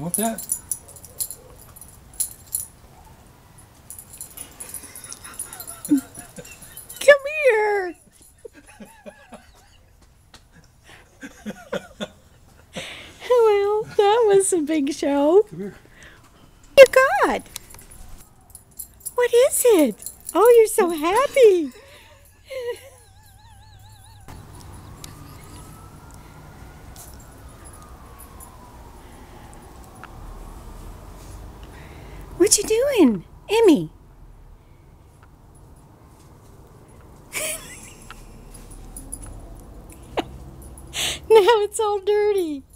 Want that? Come here. Well, that was a big show. Come here. You got? What is it? Oh, you're so happy. What you doing, Emmy? Now it's all dirty.